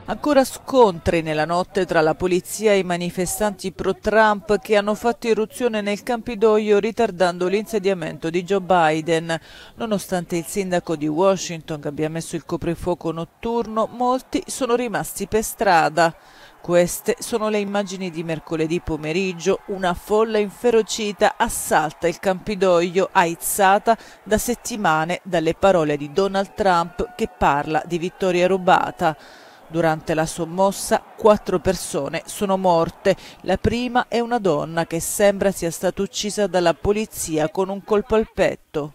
Ancora scontri nella notte tra la polizia e i manifestanti pro-Trump che hanno fatto irruzione nel Campidoglio ritardando l'insediamento di Joe Biden. Nonostante il sindaco di Washington abbia messo il coprifuoco notturno, molti sono rimasti per strada. Queste sono le immagini di mercoledì pomeriggio. Una folla inferocita assalta il Campidoglio, aizzata da settimane dalle parole di Donald Trump che parla di vittoria rubata. Durante la sommossa 4 persone sono morte. La prima è una donna che sembra sia stata uccisa dalla polizia con un colpo al petto.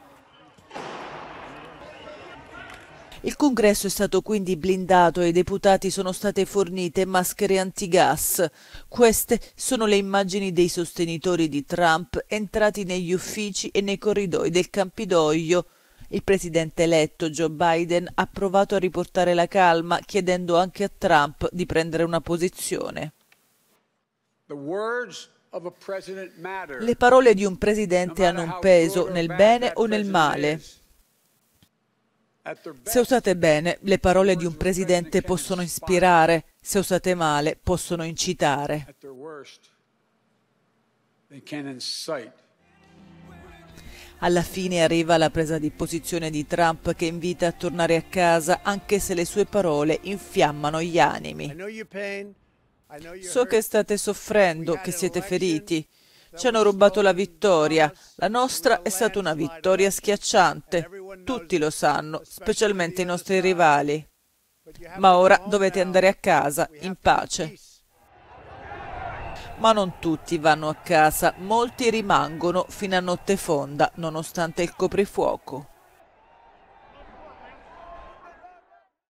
Il congresso è stato quindi blindato e ai deputati sono state fornite maschere antigas. Queste sono le immagini dei sostenitori di Trump entrati negli uffici e nei corridoi del Campidoglio. Il presidente eletto Joe Biden ha provato a riportare la calma, chiedendo anche a Trump di prendere una posizione. Le parole di un presidente hanno un peso nel bene o nel male. Se usate bene, le parole di un presidente possono ispirare, se usate male, possono incitare. Alla fine arriva la presa di posizione di Trump che invita a tornare a casa anche se le sue parole infiammano gli animi. So che state soffrendo, che siete feriti. Ci hanno rubato la vittoria. La nostra è stata una vittoria schiacciante. Tutti lo sanno, specialmente i nostri rivali. Ma ora dovete andare a casa, in pace. Ma non tutti vanno a casa, molti rimangono fino a notte fonda, nonostante il coprifuoco.